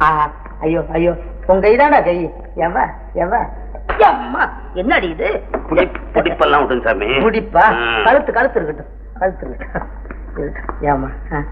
ஐயோ ஐயோ உங்க கைதாண்டா கை. எவா எவா அம்மா என்னடி இது? புடிப்பெல்லாம் விட்டுங்க சாமி. புடிப்பா? கழுத்து கழுத்து இருக்கட்டும், கழுத்து இருக்கட்டும். ஏமா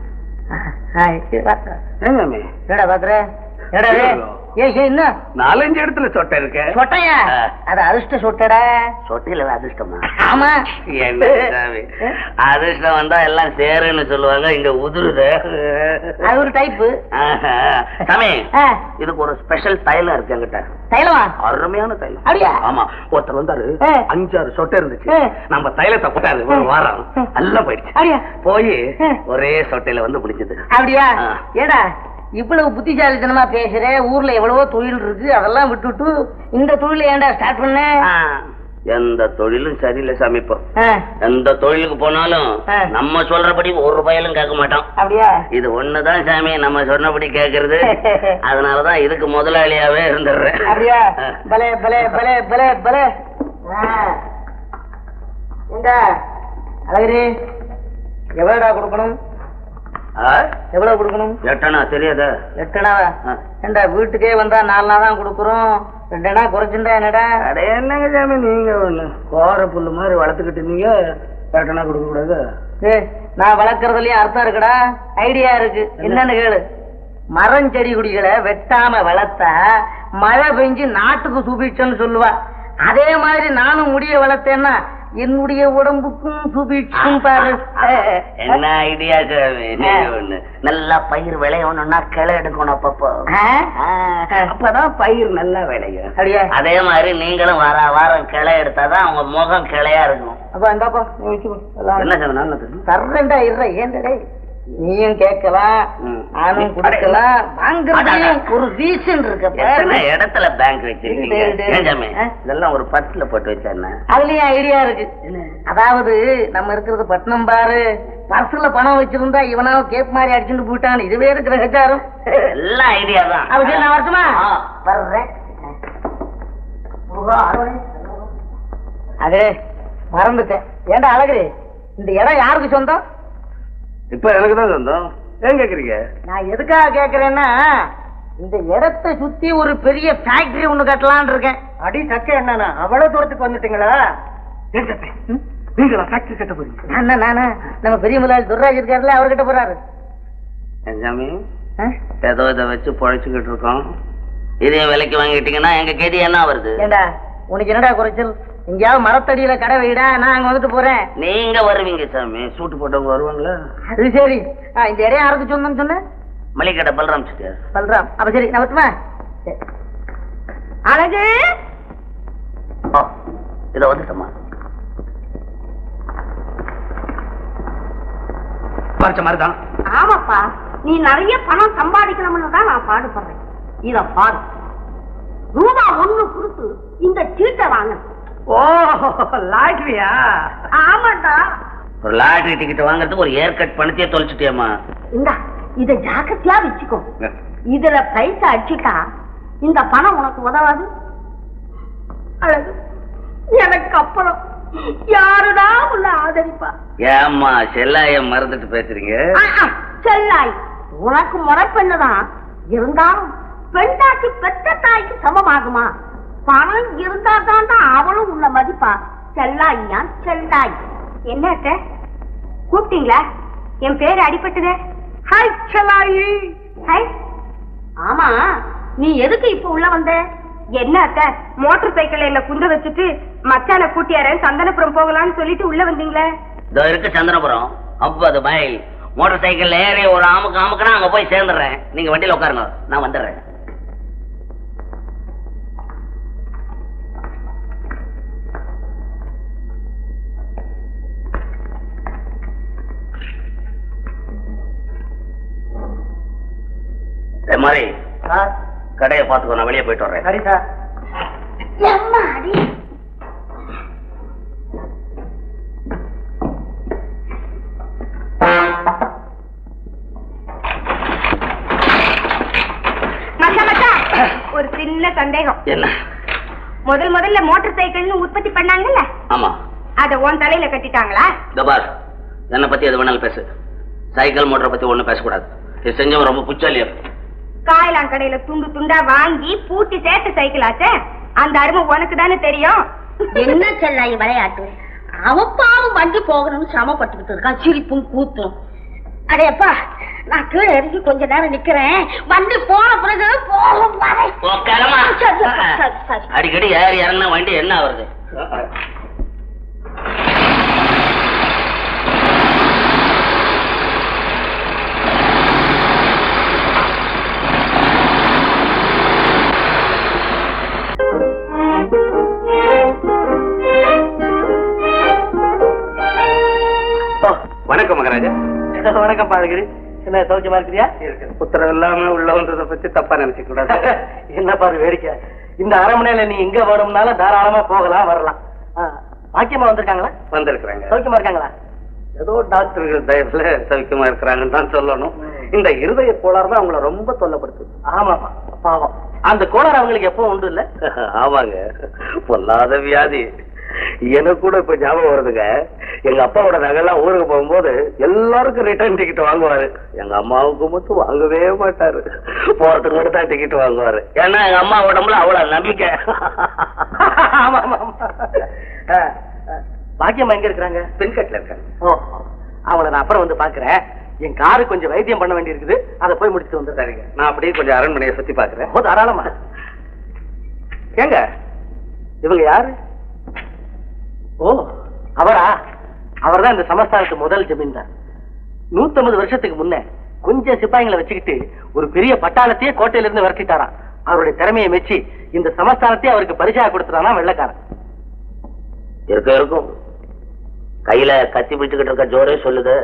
என்னடா பாக்குற? என்ன 4-5 இடத்துல சொட்டை இருக்கு. சொட்டையா? அது அதிர்ஷ்ட சொட்டடா. சொட்டையில அதிர்ஷ்டமா? ஆமா. என்ன சாமி, அதிர்ஷ்டம் வந்தா எல்லாம் சேருன்னு சொல்லுவாங்க, இங்க உதிருது. அது ஒரு டைப்பு சாமி. இதுக்கு ஒரு ஸ்பெஷல் தைலம் இருக்கு என்கிட்ட. தைலமா? அருமையான தைலம். அப்படியா? ஆமா. ஒருத்தர் வந்தாரு, 5-6 சொட்டை இருந்துச்சு. நம்ம தைலத்தை போட்டாரு, ஒரு வாரம் எல்லாம் போயிடுச்சு. அப்படியா? போய் ஒரே சொட்டையில வந்து பிடிச்சது. அப்படியா? ஏடா இவ்வளவு புத்திசாலித்தனமா பேசுற? ஊர்ல எவ்வளவோ தொழில் இருக்கு, அதெல்லாம் விட்டுட்டு இந்த தொழில ஏன்டா ஸ்டார்ட் பண்ண? எந்த தொழிலும் சரியில்லை சாமி. இப்போ எந்த தொழிலுக்கு போனாலும் நம்ம சொல்றபடி ஒரு ரூபாயிலும் கேட்க மாட்டோம். அப்படியா? இது ஒண்ணுதான் சாமி நம்ம சொன்னபடி கேக்குறது. அதனாலதான் இதுக்கு முதலாளியாவே இருந்துடுறேன். அப்படியா? பலே பலே பலே பலே பலே. அழகிரி எவ்வளவுடா கொடுக்கணும்? எவ்வளவு கொடுக்கணும்? 8 அணா. தெரியாத? 8 அணாவா? ஏண்டா வீட்டுக்கே வந்தா 4 அணா தான் கொடுக்குறோம், 2 அணா குறைச்சுண்டா என்னடா? அடே என்னங்க சாமி நீங்க ஒண்ணு கோர புல்லு மாதிரி வளர்த்துக்கிட்டு நீங்க 8 அணா கொடுக்க கூடாது. நான் வளர்க்கறதுலயும் அர்த்தம் இருக்குடா, ஐடியா இருக்கு. என்னன்னு கேளு. மரம் செடி கொடிகளை வெட்டாம வளர்த்தா மழை பெஞ்சு நாட்டுக்கு சுபிட்சம்னு சொல்லுவா. அதே மாதிரி நானும் முடிய வளர்த்தேன்னா என்னுடைய உடம்புக்கும் சுபிட்சம் பாரு. என்ன ஐடியா சாமி? ஒண்ணு நல்லா பயிர் விளையணும்னா கிளை எடுக்கணும் அப்பப்போ, அப்பதான் பயிர் நல்லா விளையும். அப்படியா? அதே மாதிரி நீங்களும் வாரம் கிளை எடுத்தாதான் உங்க முகம் கிளையா இருக்கும். அப்ப இந்தாப்பா என்ன சாமி நல்லது தர்றேன்டா. இருற ஏன்டா நீயும் கேட்கலாம், நானும் கொடுக்கலாம். ஒரு ரீசன் இருக்கு. இடத்துல பேங்க் வச்சிருக்கீங்க இதெல்லாம் ஒரு பர்ஸ்ல போட்டு வச்சா அதுலயும் ஐடியா இருக்கு. அதாவது நம்ம இருக்கிறது பட்டணம் பாரு, பர்ஸ்ல பணம் வச்சிருந்தா இவனாவும் கேப் மாதிரி அடிச்சுட்டு போயிட்டான். இதுவே இருக்கிற கச்சாரம். எல்லாம் ஐடியா தான். அது நான் வருஷமா வர்றேன். அதே மறந்துட்டேன். ஏண்டா அழகு, இந்த இடம் யாருக்கு சொந்தம்? இப்ப எனக்கு தான் சொந்தம். ஏன் கேக்குறீங்க? நான் எதுக்காக கேக்குறேன்னா, இந்த இடத்தை சுத்தி ஒரு பெரிய ஃபேக்டரி ஒண்ணு கட்டலான்னு இருக்கேன். அடி சக்க என்னன்னா அவ்வளவு தூரத்துக்கு வந்துட்டீங்களா? நீங்களா ஃபேக்டரி கட்ட போறீங்க? நானு நம்ம பெரிய முதலாளி துர்ராஜ் இருக்காருல்ல, அவர்கிட்ட போறாரு. சாமி ஏதோ இதை வச்சு பொழைச்சுக்கிட்டு இருக்கோம். இதையும் விலைக்கு வாங்கிட்டீங்கன்னா எங்க கேதி என்ன வருது? ஏண்டா உனக்கு என்னடா குறைச்சல்? எங்கேயாவது மரத்தடியில கடை வைடா, நான் அங்க வந்துட்டு போறேன். நீங்க வருவீங்க சாமி, சூட்டு போட்டவங்க வருவாங்களா? அது சரி. இந்த இடம் யாருக்கு சொந்தம்னு சொன்ன? மளிகடை பல்ராம் சிட்டியார். பல்ராம். அப்ப சரி நான் வரட்டுமா? அழகு இத வந்துட்டமா பார்த்த மாதிரிதான். ஆமாப்பா, நீ நிறைய பணம் சம்பாதிக்கணும்னு தான் நான் பாடுபடுறேன். இத பாரு, ரூபா 1 கொடுத்து இந்த சீட்டை வாங்க. ஓ லாட்டரியா? ஆமாண்டா. ஒரு லாட்டரி டிக்கெட் வாங்குறதுக்கு ஒரு ஏர் கட் பணத்தையே தொலைச்சிட்டியம்மா. இந்தா இத ஜாக்கிரதையா வச்சுக்கோ. இதுல பைசா அடிச்சுட்டா இந்த பணம் உனக்கு உதவாது. அழகு, எனக்கு அப்புறம் யாருடா உள்ள ஆதரிப்பா? ஏம்மா செல்லாய மறந்துட்டு பேசுறீங்க? செல்லாய் உனக்கு முறைப்பெண்ணுதான், இருந்தாலும் பெண்டாட்டி பெற்ற தாய்க்கு சமமாகுமா? பணம் இருந்தா தான் அவளும் உள்ள மதிப்பா. செல்லாய்யா செல்லாய். என்ன கூப்பிட்டீங்களா? என் பேரு அடிபட்டுதே. ஹாய் செல்லாயி. ஹாய். ஆமா, நீ எதுக்கு இப்ப உள்ள வந்த? என்ன அத்தை, மோட்டார் சைக்கிள் என்ன குந்த வச்சுட்டு மச்சான கூட்டியாரன் சந்தனபுரம் போகலான்னு சொல்லிட்டு உள்ள வந்தீங்களே? இதோ இருக்கு சந்தனபுரம் 50 மைல். மோட்டார் சைக்கிள் ஏறி ஒரு ஆமுக்குனா அங்க போய் சேர்ந்துடுறேன். நீங்க வண்டியில உட்காருங்க, நான் வந்துடுறேன். மாதிரி கடையை பார்த்துக்கோ, நான் வெளியே போயிட்டு வரேன். சரி சார். ஒரு சின்ன சந்தேகம். என்ன? முதல்ல மோட்டார் சைக்கிள்னு உற்பத்தி பண்ணாங்கல்ல? ஆமா. அத உன் தலையில கட்டிட்டாங்களா? தபார், என்ன பத்தி எது வேணாலும் பேசு. சைக்கிள் மோட்டரை பத்தி ஒண்ணும் பேசக்கூடாது. இது செஞ்சவன் ரொம்ப புச்சாலியா. காயலான் கடையில துண்டு துண்டா வாங்கி பூட்டி சேர்த்து சைக்கிளாச்சே, அந்த அருமை உனக்கு தானே தெரியும். என்ன செல்லாய் விளையாட்டு? அவப்பாவும் வண்டி போகணும்னு சிரமப்பட்டுக்கிட்டு இருக்கான், சிரிப்பும் கூத்தும். அடையப்பா, நான் கீழே இறங்கி கொஞ்ச நேரம் நிக்கிறேன், வண்டி போன பிறகு போகும். அடிக்கடி ஏறி இறங்கின வண்டி என்ன வருது? வணக்கம் மகாராஜா. வணக்கம் பாதகிரி. என்ன சௌக்கியமா இருக்கிறியா? உத்தரவு இல்லாம உள்ள வந்ததை பத்தி தப்பா நினைச்சுக்க கூடாது. என்ன பாரு வேடிக்கை, இந்த அரண்மனையில நீ எங்க வேணும்னாலும் தாராளமா போகலாம் வரலாம். பாக்கியமா வந்திருக்காங்களா? வந்திருக்கிறாங்க. சௌக்கியமா இருக்காங்களா? ஏதோ டாக்டர்கள் தயவுல சௌக்கியமா இருக்கிறாங்கன்னு தான் சொல்லணும். இந்த இருதய கோளாறு தான் அவங்கள ரொம்ப தொல்லப்படுத்து. ஆமாமா பாவம், அந்த கோளாறு அவங்களுக்கு எப்போ உண்டு இல்ல? ஆமாங்க, பொல்லாத வியாதி. எனக்கு கூட இப்ப ஞாபகம் வருதுங்க, எங்க அப்பாவோட நகைலாம் ஊருக்கு போகும்போது எல்லாருக்கும் ரிட்டர்ன் டிக்கெட் வாங்குவாரு. எங்க அம்மாவுக்கு மட்டும் வாங்கவே மாட்டாரு. போறதுக்கு மட்டும் தான் டிக்கெட் வாங்குவாரு. ஏன்னா எங்க அம்மா உடம்புல அவ்வளவு நம்பிக்கை. பாக்கியம்மா எங்க இருக்கிறாங்க? பின்கட்ல இருக்காங்க. ஓ, அவங்கள நான் அப்புறம் வந்து பாக்குறேன். என் காரு கொஞ்சம் வைத்தியம் பண்ண வேண்டி இருக்குது, அதை போய் முடிச்சுட்டு வந்து. சரிங்க, நான் அப்படியே கொஞ்சம் அரண்மனையை சுத்தி பாக்குறேன். தாராளமா. ஏங்க இவங்க யாரு? ஓ, அவரா? அவர் தான் இந்த சமஸ்தானத்து முதல் ஜமீன்தார். 150 வருஷத்துக்கு முன்ன கொஞ்சம் சிப்பாய்களை வச்சுக்கிட்டு ஒரு பெரிய பட்டாளத்தையே கோட்டையில இருந்து விரட்டிட்டாராம். அவருடைய திறமையை மெச்சி இந்த சமஸ்தானத்தையே அவருக்கு பரிசா கொடுத்துட்டானா வெள்ளக்காரன். இருக்கும் கையில கத்தி பிடிச்சுக்கிட்டு இருக்க ஜோரே சொல்லுது.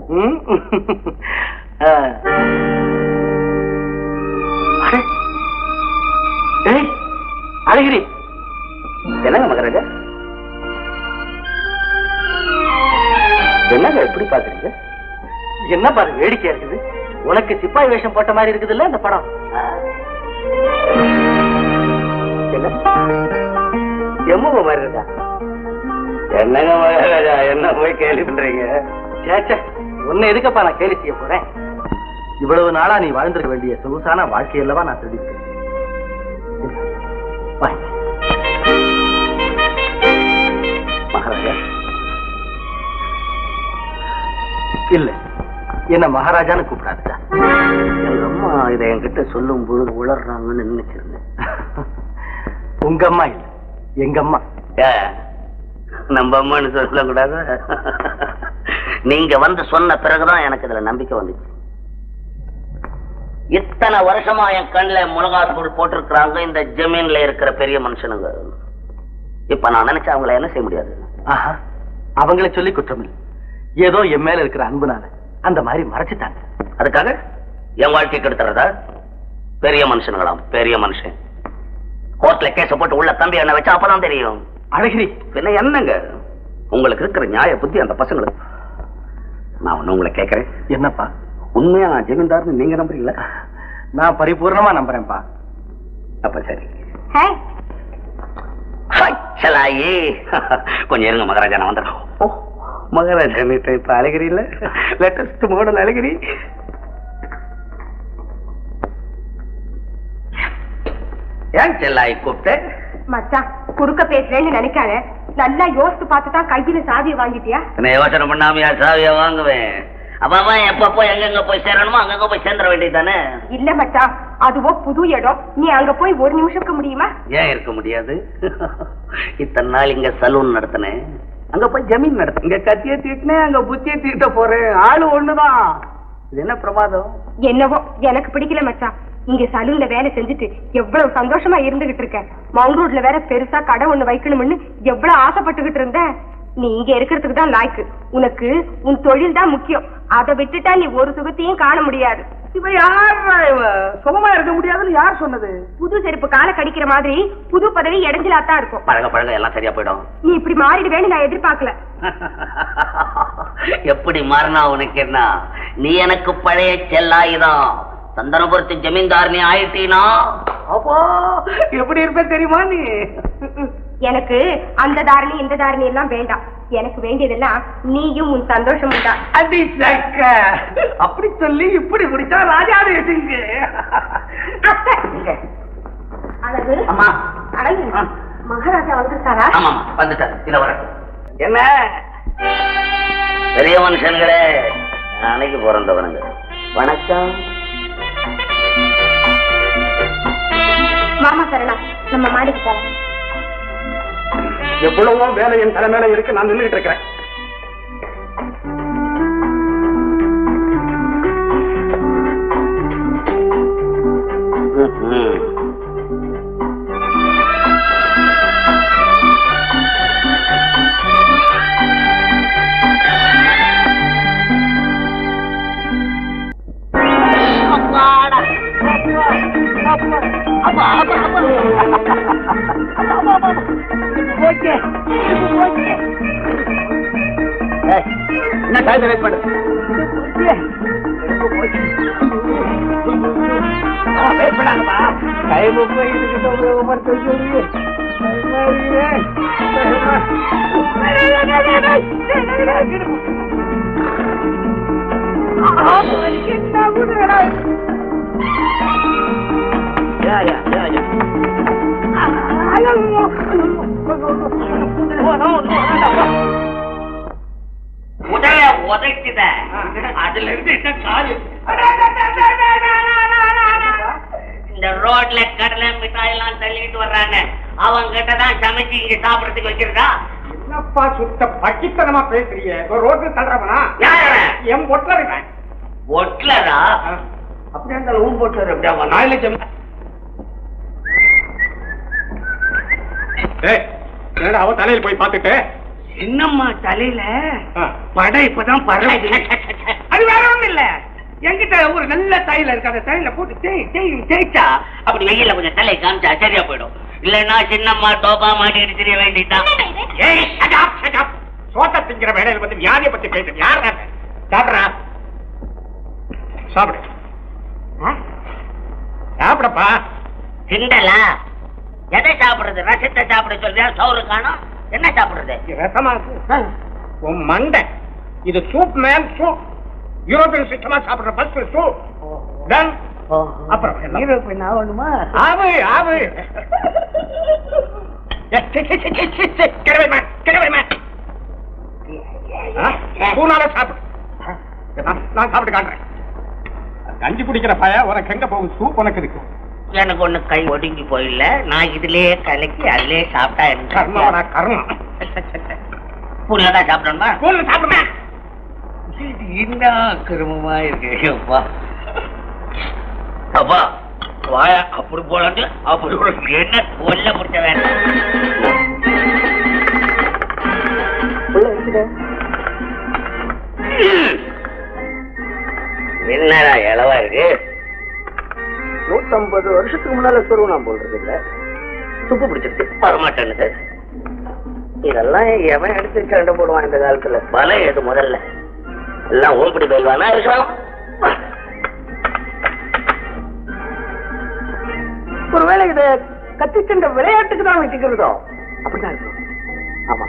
அழகிரி, என்னங்க மகாராஜா? என்னங்க எப்படி பாக்குறீங்க? என்ன பாரு வேடிக்கையா இருக்குது. உனக்கு சிப்பாய் வேஷம் போட்ட மாதிரி இருக்குது இல்ல இந்த படம்? எம்ம மாதிரி இருக்கா? என்னங்க மகாராஜா, என்ன போய் கேள்வி பண்றீங்க? சேச்சே, உன்னை எதுக்கப்பா நான் கேள்வி செய்ய போறேன்? இவ்வளவு நாளா நீ வாழ்ந்திருக்க வேண்டிய சொகுசான வாழ்க்கை அல்லவா நான் தெரிவிக்கிறேன். மகாராஜா இல்ல, என்ன மகாராஜான்னு கூப்பிடாதுடா. எங்க அம்மா இதை என்கிட்ட சொல்லும் பொழுது உளர்றாங்கன்னு நினைச்சிருந்தேன். உங்க அம்மா இல்ல, எங்க அம்மா. நம்ம அம்மான்னு சொல்லக்கூடாது. நீங்க வந்து சொன்ன பிறகுதான் எனக்கு இதுல நம்பிக்கை வந்துச்சு. இத்தனை வருஷமா என் கண்ணுல மிளகாத்தூள் போட்டிருக்கிறாங்க இந்த ஜமீன்ல இருக்கிற பெரிய மனுஷனுங்க. இப்ப நான் நினைச்சா அவங்கள என்ன செய்ய முடியாது. அவங்கள சொல்லி குற்றம் இல்லை, ஏதோ என் மேல இருக்கிற அன்புனால அந்த மாதிரி மறைச்சிட்டாங்க. அதுக்காக என் வாழ்க்கை கெடுத்துறதா? பெரிய மனுஷனுங்களாம், பெரிய மனுஷன். கோர்ட்ல கேச போட்டு உள்ள தம்பி என்ன வச்சா அப்பதான் தெரியும். அழகிரி, என்ன என்னங்க உங்களுக்கு இருக்கிற நியாய புத்தி அந்த பசங்களுக்கு? நான் ஒண்ணு உங்களை கேட்கறேன். என்னப்பா? உண்மையா நான் ஜமீன்தார்னு நீங்க நம்புறீங்களா? நான் பரிபூர்ணமா நம்புறேன்ப்பா. அப்ப சரி. கொஞ்சம் இருங்க மகாராஜா, நான் வந்துடுறேன். மகாராஜா இப்ப அழகிரி இல்ல, லேட்டஸ்ட் மாடல் அழகிரி. ஏன் செல்லாய் கூப்பிட்டேன்? மச்சான் குறுக்க பேசுறேன்னு நினைக்காத, நல்லா யோசித்து பார்த்துதான் கையில சாவியை வாங்கிட்டியா? நான் யோசனை பண்ணாமையா சாவியா வாங்குவேன்? அப்பா எப்பப்போ எங்கெங்க போய் சேரணுமோ அங்கங்க போய் சேர்ந்துட வேண்டியதானே? இல்ல மச்சான், அதுவோ புது இடம், நீ அங்க போய் ஒரு நிமிஷம் இருக்க முடியுமா? ஏன் இருக்க முடியாது? இத்தனை நாள் இங்க சலூன் நடத்தினேன், அங்க போய் ஜமீன் நடத்த, இங்க கத்திய தீட்டினேன், அங்க புத்திய தீட்ட போறேன். ஆளு ஒண்ணுதான். இது என்ன பிரமாதம்? என்னவோ எனக்கு பிடிக்கல மச்சான். இங்க சலூன்ல வேலை செஞ்சுட்டு எவ்வளவு சந்தோஷமா இருந்துகிட்டு இருக்க. மவுண்ட் ரோட்ல வேற பெருசா கடை ஒண்ணு வைக்கணும்னு எவ்வளவு ஆசைப்பட்டுகிட்டு இருந்த. நீ இங்க இருக்கிறதுக்கு தான் லாய்க்கு. உனக்கு உன் தொழில் தான் முக்கியம். அதை விட்டுட்டா நீ ஒரு சுகத்தையும் காண முடியாது. இவ யாரா? இவ சுகமா இருக்க முடியாதுன்னு யார் சொன்னது? புது செருப்பு காலை கடிக்கிற மாதிரி புது பதவி இடைஞ்சலாத்தான் இருக்கும். பழக பழக எல்லாம் சரியா போயிடும். நீ இப்படி மாறிடுவேன்னு நான் எதிர்பார்க்கல. எப்படி மாறினா உனக்கு என்ன? நீ எனக்கு பழைய செல்லாயிதான். சந்தனபுரத்து ஜமீன்தார் நீ ஆயிட்டீனா அப்போ எப்படி இருப்பேன் தெரியுமா நீ? எனக்கு அந்த தாரணி இந்த தாரணி எல்லாம் வேண்டாம். எனக்கு வேண்டியதெல்லாம் நீயும் உன் சந்தோஷமும் தான். அப்படி சொல்லி இப்படி முடிச்சா ராஜா அழகு. அம்மா. அழகு. மகாராஜா வந்துட்டாரா? ஆமா வந்துட்டாரு. இத வர என்ன பெரிய மனுஷன்களே, அன்னைக்கு பிறந்தவனுங்க. வணக்கம். மாமா சரணா, நம்ம மாடிக்கு போலாம். எவ்வளவோ வேலை என் தலைமையில இருக்கு, நான் நின்றுட்டு இருக்கிறேன். என்ன டைம் வெயிட் பண்ணு. வெயிட் பண்ணாங்கப்பா. டைம் போயிட்டு உபயோகப்படுத்த சொல்லி உடைய உதைக்குத அதுல இருந்து இந்த ரோட்ல கடலை மிட்டாயெல்லாம் தள்ளிட்டு வர்றாங்க. அவங்க கிட்டதான் சமைச்சு இங்க சாப்பிடறதுக்கு வச்சிருக்கா. என்னப்பா சுத்த பக்கித்தனமா பேசுறீங்க? ரோட்ல தள்ளுறவனா? என் ஒட்லர். ஒட்லரா? அப்படியே அந்த ஊன் போட்லர். அப்படியே அவங்க நாயில என்னடா அவ தலையில போய் பாத்துட்டு சின்னம்மா தலையில படம் இப்பதான் பரவாயில்ல. அது வேற ஒண்ணு இல்ல, என்கிட்ட ஒரு நல்ல தைல இருக்கு. அந்த தைல போட்டு தேய்ச்சா அப்படி வெயில கொஞ்சம் தலையை காமிச்சா சரியா போயிடும். இல்லன்னா சின்னம்மா டோபா மாட்டிட்டு தெரிய வேண்டியதான். சோத்த திங்கிற வேலையில வந்து வியாதியை பத்தி பேசுறேன். யார் சாப்பிடுறா? சாப்பிடு சாப்பிடப்பா. சிண்டலா எதை சாப்பிடுறது? ரசத்தை சாப்பிட சொல்றியா? சோறு காணும். என்ன சாப்பிடுறது? ரசமா இருக்கு உன் மண்டை. இது சூப் மேன் சூப். யூரோப்பியன் சிஸ்டமா சாப்பிடுற பஸ் சூப். அப்புறம் வேணுமா? ஆவு ஆவு சாப்பிடு. நான் சாப்பிட்டு காட்டுறேன். கஞ்சி குடிக்கிற பய உனக்கு எங்க போகும்? சூப் உனக்கு இருக்கு. எனக்கு ஒண்ணு கை ஒடுங்கி போயில்ல. நான் இதுலயே கலக்கி அதுலயே சாப்பிட்டா கர்மம் கர்மம். புள்ளதான் சாப்பிடணுமா? ஸ்கூல்ல சாப்பிடுறேன். என்ன கிருமமா இருக்கு அப்பா. அப்பா வாயா அப்படி போலாங்க. அப்படி என்ன கொல்ல முடிச்ச வேண்டாம். என்னடா இளவா இருக்கு? 150 வருஷத்துக்கு முன்னால சொருவம் போடுறது இல்ல. துப்பு பிடிச்சிருக்கு வரமாட்டேன்னு. இதெல்லாம் எவன் எடுத்து சண்டை போடுவான் இந்த காலத்துல? பல எது முதல்ல எல்லாம் ஓம்படி பயில்வானா இருக்கிறான். ஒருவேளை இத கத்திச்சண்ட விளையாட்டுக்கு தான் வச்சுக்கிறதோ? அப்படிதான் இருக்கும். ஆமா.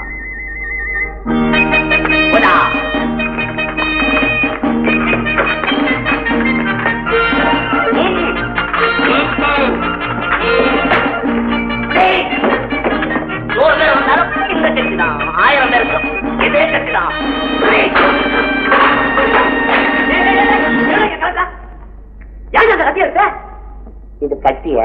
இந்த கட்சிதான் 1000 பேர் இதே கட்சிதான். இது கட்டிய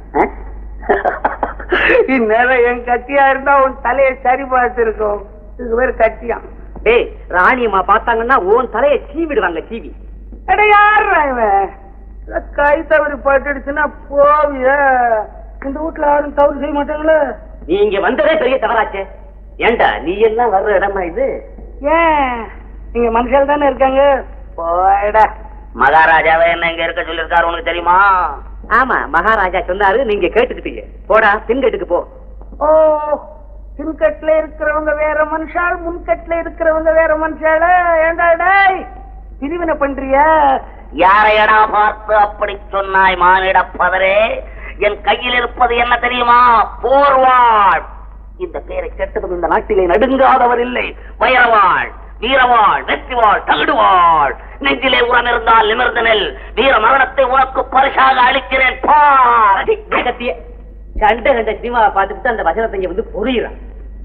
இந்நேரம் என் கட்டியா இருந்தா உன் தலையை சரி பார்த்து இருக்கும். இதுக்கு பேர் கட்டியா? டேய் ராணியம்மா பார்த்தாங்கன்னா உன் தலையை சீவிடுவாங்க. சீவி யாரா இவன்? கை தவறி பட்டுடுச்சுன்னா போவிய. இந்த வீட்டுல யாரும் தவறு செய்ய மாட்டாங்களே. நீங்க வந்ததே பெரிய தவறாச்சே. ஏண்டா நீ எல்லாம் வர்ற இடமா இது? ஏன் நீங்க மனுஷால் தானே இருக்காங்க. போடா. மகாராஜாவை என்ன இங்க இருக்க சொல்லிருக்காரு உனக்கு தெரியுமா? ஆமா மகாராஜா சொன்னாரு, நீங்க கேட்டுக்கிட்டீங்க. போடா பின்கட்டுக்கு போ. ஓ, பின்கட்டுல இருக்கிறவங்க வேற மனுஷால், முன்கட்டுல இருக்கிறவங்க வேற மனுஷால. ஏண்டாடா பிரிவினை பண்றியா? யாரையடா பார்த்து அப்படி சொன்னாய் மானிட பதரே? என் கையில் இருப்பது என்ன தெரியுமா? போர்வாள். இந்த பேரை கேட்டதும் இந்த நாட்டிலே நடுங்காதவர் இல்லை. வைரவாள், வீரவாள், வெற்றிவாள், தகுடுவாள். நெஞ்சிலே உரம் இருந்தால் நிமிர்ந்து நெல். வீர மரணத்தை உனக்கு பரிசாக அளிக்கிறேன். கண்ட சினிமாவை பார்த்துட்டு அந்த வசனத்தை இங்க வந்து புரியுறான்.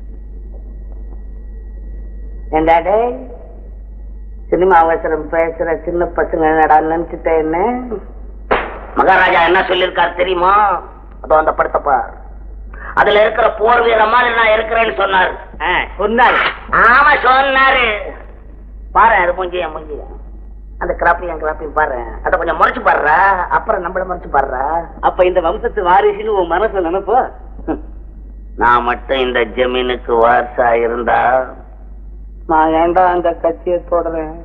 என்னடே சினிமா அவசரம் பேசுற சின்ன பசங்க என்னடா நினைச்சுட்ட என்ன? மகாராஜா என்ன சொல்லிருக்காரு தெரியுமா? அதோ அந்த படத்தப்பா, அதுல இருக்கிற போர் வீர மாதிரி நான் இருக்கிறேன்னு சொன்னாரு. சொன்னாரு? ஆமா சொன்னாரு. பாரு அது மூஞ்சிய மூஞ்சிய அந்த கிராப்பியும் பாரு, அத கொஞ்சம் முறைச்சு பாடுறா, அப்புறம் நம்மள முறைச்சு பாடுறா. அப்ப இந்த வம்சத்து வாரிசுன்னு உன் மனசுல நினைப்போ? நான் மட்டும் இந்த ஜமீனுக்கு வாரிசா இருந்தா நான் ஏண்டா அந்த கட்சியை தொடறேன்?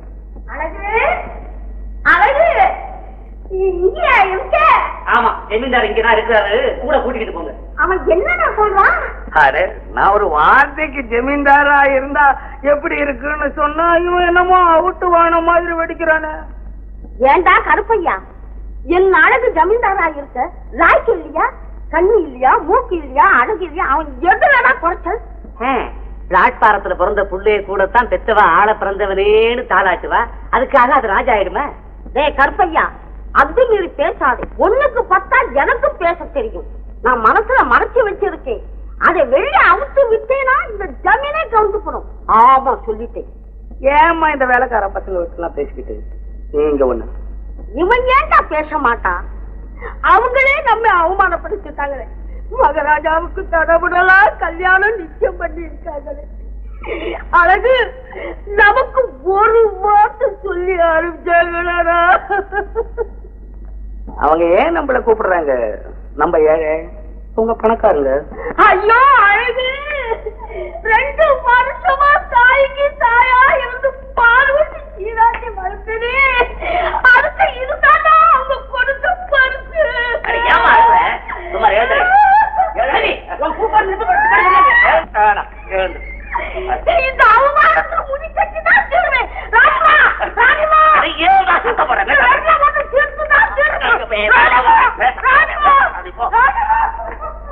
ஆமா, ஜமீன்தார் இங்கதான் இருக்கிறாரு, கூட கூட்டிக்கிட்டு போங்க. அவன் என்னடா சொல்றான்? அடே, நான் ஒரு வார்த்தைக்கு ஜமீன்தாரா இருந்தா எப்படி இருக்குன்னு சொன்னா இவன் என்னமோ அவுட்டு வான மாதிரி வெடிக்கிறானே. ஏண்டா கருப்பையா, என் அழகு ஜமீன்தாரா இருக்க லாய்க்கு இல்லையா? கண்ணு இல்லையா? மூக்கு இல்லையா? அழகு இல்லையா? அவன் எதுலடா குறைச்சல்? பிளாட்பாரத்துல பிறந்த புள்ளைய கூடத்தான் பெத்தவா ஆள பிறந்தவனேன்னு தாளாட்டுவா, அதுக்காக அது ராஜா ஆயிடுமா? டேய் கருப்பையா, அது மீறி பேசாதே. ஒண்ணுக்கு பத்தா எனக்கு பேச தெரியும். நான் மனசுல மறைச்சு வச்சிருக்கேன். அதை வெளியே அவுத்து விட்டேனா இந்த ஜமீனே கவுந்துக்கணும். ஆமா சொல்லிட்டேன். ஏமா இந்த வேலைக்கார பசங்க வச்சுலாம் பேசிக்கிட்டு நீங்க ஒண்ணு? இவன் ஏன்டா பேச மாட்டான்? அவங்களே நம்ம அவமானப்படுத்திட்டாங்களே. மகாராஜாவுக்கு தடபுடலா கல்யாணம் நிச்சயம் பண்ணி இருக்காங்களே. அழகு நமக்கு ஒரு வார்த்தை சொல்லி ஆரம்பிச்சாங்களா? அவங்க ஏன் நம்மள கூப்பிடுறாங்க? நம்ம ஏழை, உங்க பணக்காரங்க. ஐயோ அழகு, 2 வருஷமா தாய்க்கு தாயா இருந்து பார்வதி சீராட்டி வளர்த்தனே, அதுக்கு இதுதானா அவங்க கொடுத்த பரிசு? இந்த அவமானத்தை முடிச்சுதான் தீருவேன். ராஜமா ராஜமா தீர்த்துதான் தீருவேன். ராஜமா ராஜமா